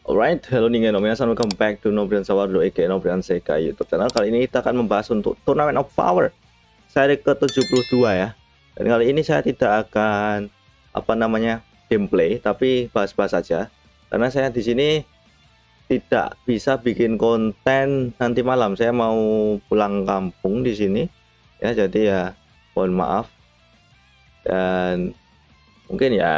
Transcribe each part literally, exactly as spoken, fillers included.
Alright, hello ningen, minasan, welcome back to Nobrian Sawardo aka Nobrian Sekai YouTube channel. Kali ini kita akan membahas untuk Tournament of Power seri ke tujuh puluh dua ya. Dan kali ini saya tidak akan apa namanya gameplay, tapi bahas-bahas saja. Karena saya di sini tidak bisa bikin konten nanti malam. Saya mau pulang kampung di sini ya, jadi ya mohon maaf. Dan mungkin ya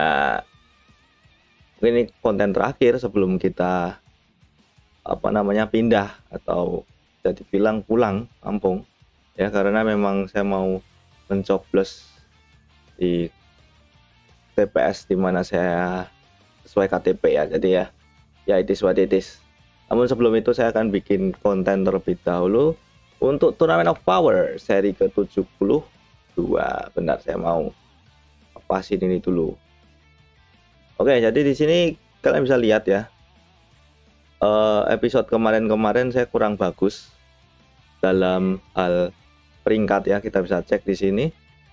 ini konten terakhir sebelum kita apa namanya pindah atau jadi bilang pulang kampung ya, karena memang saya mau mencoblos di T P S di mana saya sesuai K T P ya, jadi ya ya it is what it is. Namun sebelum itu saya akan bikin konten terlebih dahulu untuk Tournament of Power seri ke tujuh puluh dua. Bentar, saya mau lepasin ini dulu. Oke, jadi di sini kalian bisa lihat ya, uh, episode kemarin-kemarin saya kurang bagus dalam hal peringkat ya. Kita bisa cek di sini.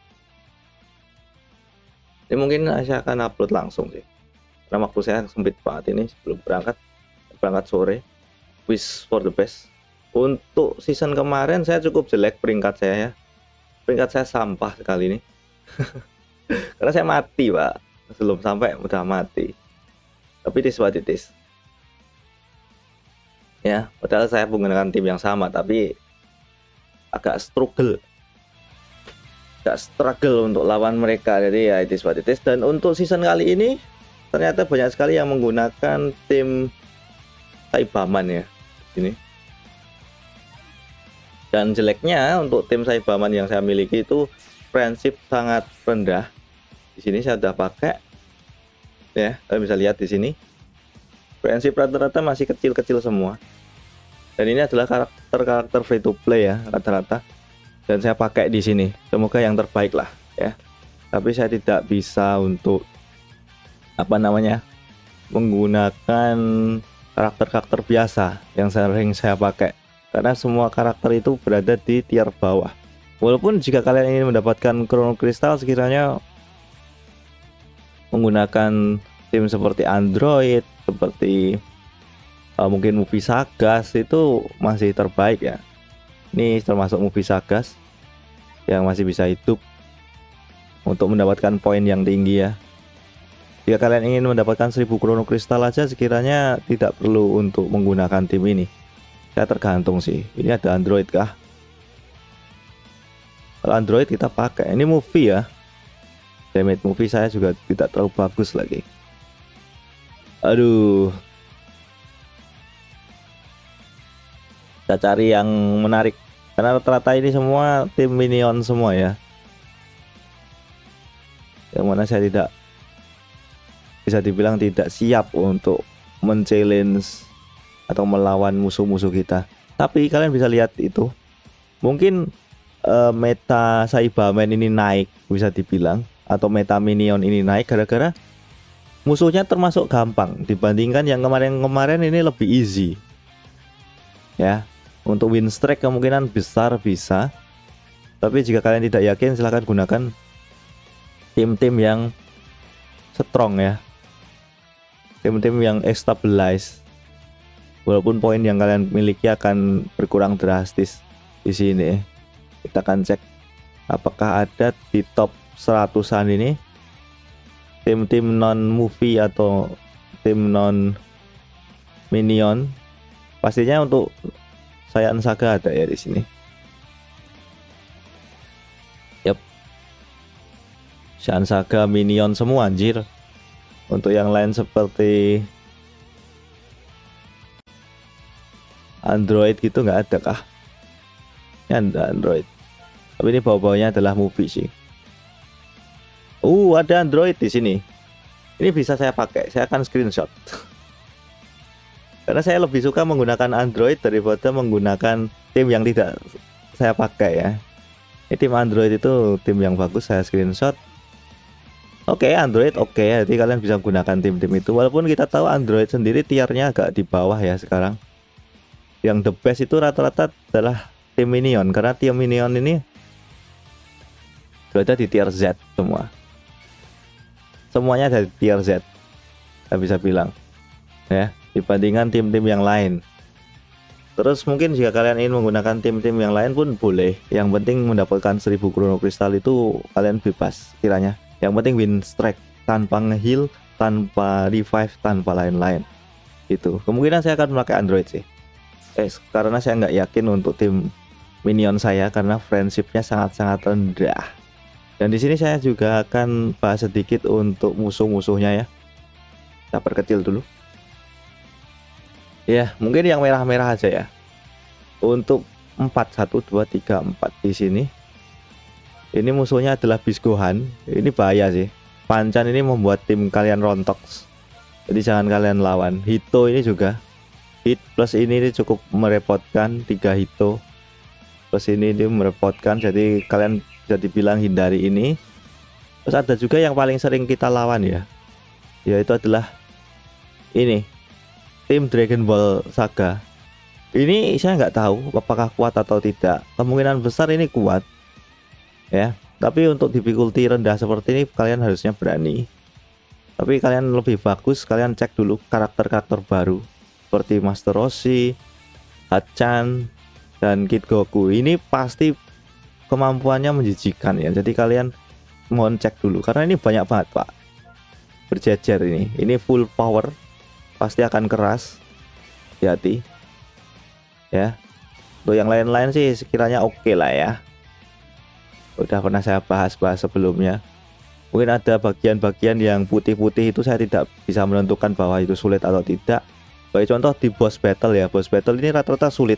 Ini mungkin saya akan upload langsung sih, karena waktu saya sempit banget ini sebelum berangkat berangkat sore. Wish for the best. Untuk season kemarin saya cukup jelek peringkat saya ya. Peringkat saya sampah sekali ini. Karena saya mati, Pak. Belum sampai udah mati. Tapi this what it is. Ya, padahal saya menggunakan tim yang sama, tapi agak struggle. Agak struggle untuk lawan mereka. Jadi ya it is what it is. Dan untuk season kali ini ternyata banyak sekali yang menggunakan tim Saibaman ya. Ini. Dan jeleknya untuk tim Saibaman yang saya miliki itu friendship sangat rendah. Di sini saya sudah pakai ya, kalian bisa lihat di sini friendship rata-rata masih kecil-kecil semua, dan ini adalah karakter-karakter free to play ya rata-rata, dan saya pakai di sini. Semoga yang terbaik lah ya, tapi saya tidak bisa untuk apa namanya menggunakan karakter-karakter biasa yang sering saya pakai, karena semua karakter itu berada di tier bawah. Walaupun jika kalian ingin mendapatkan Chrono Crystal sekiranya menggunakan tim seperti Android, seperti uh, mungkin Movie Sagas, itu masih terbaik ya. Ini termasuk Movie Sagas yang masih bisa hidup untuk mendapatkan poin yang tinggi ya. Jika kalian ingin mendapatkan seribu Chrono Crystal aja sekiranya tidak perlu untuk menggunakan tim ini. Saya tergantung sih. Ini ada Android kah? Kalau Android kita pakai. Ini Movie ya. Damage Movie saya juga tidak terlalu bagus lagi. Aduh. Kita cari yang menarik, karena rata-rata ini semua tim minion semua ya, yang mana saya tidak bisa dibilang tidak siap untuk men-challenge atau melawan musuh-musuh kita. Tapi kalian bisa lihat itu, mungkin uh, meta Saibaman ini naik bisa dibilang, atau meta minion ini naik gara-gara musuhnya termasuk gampang dibandingkan yang kemarin-kemarin. Ini lebih easy ya. Untuk win streak kemungkinan besar bisa, tapi jika kalian tidak yakin silahkan gunakan tim-tim yang strong ya, tim-tim yang stabilize, walaupun poin yang kalian miliki akan berkurang drastis. Di sini kita akan cek apakah ada di top seratusan ini tim-tim non movie atau tim non minion. Pastinya untuk Saiyan Saga ada ya di sini. Yap, Saiyan Saga minion semua anjir. Untuk yang lain seperti Android gitu nggak ada kah? Ini ada Android, tapi ini bawah-bawahnya adalah movie sih. Uh, ada Android di sini. Ini bisa saya pakai. Saya akan screenshot. Karena saya lebih suka menggunakan Android daripada menggunakan tim yang tidak saya pakai ya. Ini tim Android itu tim yang bagus, saya screenshot. Oke, okay, Android oke okay. Jadi kalian bisa gunakan tim-tim itu. Walaupun kita tahu Android sendiri tiernya agak di bawah ya sekarang. Yang the best itu rata-rata adalah tim minion, karena tim minion ini berada di tier Z semua. Semuanya dari tier Z, saya bisa bilang ya. dibandingkan tim-tim yang lain. Terus mungkin jika kalian ingin menggunakan tim-tim yang lain pun boleh. Yang penting mendapatkan seribu chrono crystal itu kalian bebas kiranya. Yang penting win streak tanpa nge-heal, tanpa revive, tanpa lain-lain. Itu. Kemungkinan saya akan memakai Android sih. Eh, karena saya nggak yakin untuk tim minion saya karena friendshipnya sangat-sangat rendah. Dan di sini saya juga akan bahas sedikit untuk musuh-musuhnya ya. Kita perkecil dulu. Ya, mungkin yang merah-merah aja ya. Untuk empat satu dua tiga empat di sini. Ini musuhnya adalah Bisgohan. Ini bahaya sih. Pancan ini membuat tim kalian rontok. Jadi jangan kalian lawan. Hito ini juga. Hit plus ini, ini cukup merepotkan. tiga Hito. Plus ini dia merepotkan. Jadi kalian bisa dibilang hindari ini. Terus ada juga yang paling sering kita lawan ya. Yaitu adalah ini. Tim Dragon Ball Saga. Ini saya nggak tahu apakah kuat atau tidak. Kemungkinan besar ini kuat ya, tapi untuk difficulty rendah seperti ini kalian harusnya berani. Tapi kalian lebih bagus kalian cek dulu karakter-karakter baru seperti Master Roshi, Hachan, dan Kid Goku. Ini pasti kemampuannya menjijikan ya. Jadi kalian mohon cek dulu karena ini banyak banget pak, berjejer ini. Ini full power, pasti akan keras. Hati-hati ya. Untuk yang lain-lain sih sekiranya oke okay lah ya. Udah pernah saya bahas-bahas sebelumnya. Mungkin ada bagian-bagian yang putih-putih itu saya tidak bisa menentukan bahwa itu sulit atau tidak. Bagi contoh di boss battle ya. Boss battle ini rata-rata sulit.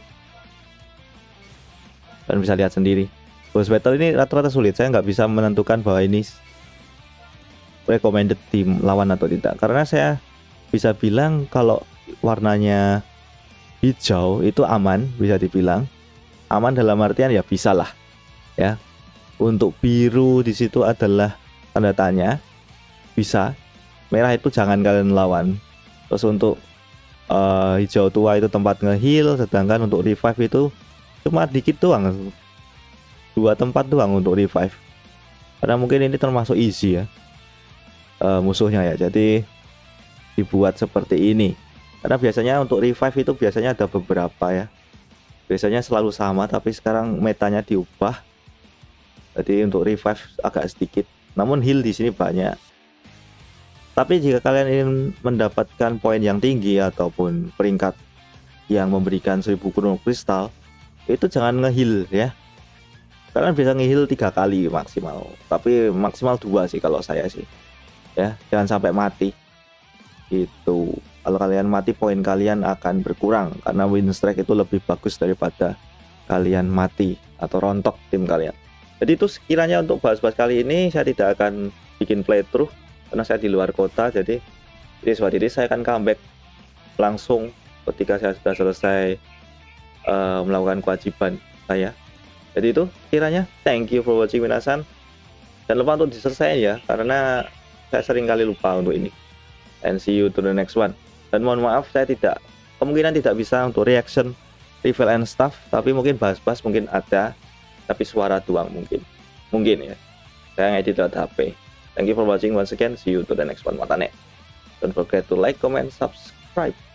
Kalian bisa lihat sendiri. Boss battle ini rata-rata sulit. Saya nggak bisa menentukan bahwa ini recommended tim lawan atau tidak. Karena saya bisa bilang kalau warnanya hijau itu aman, bisa dibilang aman dalam artian ya bisa lah ya. Untuk biru di situ adalah tanda tanya, bisa. Merah itu jangan kalian lawan. Terus untuk uh, hijau tua itu tempat nge-heal, sedangkan untuk revive itu cuma dikit doang, dua tempat doang untuk revive. Karena mungkin ini termasuk easy ya uh, musuhnya ya, jadi dibuat seperti ini. Karena biasanya untuk revive itu biasanya ada beberapa ya. Biasanya selalu sama, tapi sekarang metanya diubah. Jadi untuk revive agak sedikit. Namun heal di sini banyak. Tapi jika kalian ingin mendapatkan poin yang tinggi ataupun peringkat yang memberikan seribu chrono crystal, itu jangan nge-heal ya. Kalian bisa nge-heal tiga kali maksimal. Tapi maksimal dua sih kalau saya sih. Ya, jangan sampai mati. Itu. Kalau kalian mati poin kalian akan berkurang karena win streak itu lebih bagus daripada kalian mati atau rontok tim kalian. Jadi itu sekiranya untuk bahas-bahas kali ini. Saya tidak akan bikin playthrough karena saya di luar kota. Jadi ini suatu ini saya akan comeback langsung ketika saya sudah selesai uh, melakukan kewajiban saya. Jadi itu sekiranya. Thank you for watching minasan. Dan lupa untuk diselesaikan ya, karena saya sering kali lupa untuk ini. And see you to the next one. Dan mohon maaf saya tidak, kemungkinan tidak bisa untuk reaction, reveal and stuff. Tapi mungkin bahas-bahas mungkin ada, tapi suara doang mungkin. Mungkin ya. Saya ngedit lewat H P. Thank you for watching once again. See you to the next one. Matane. Don't forget to like, comment, subscribe.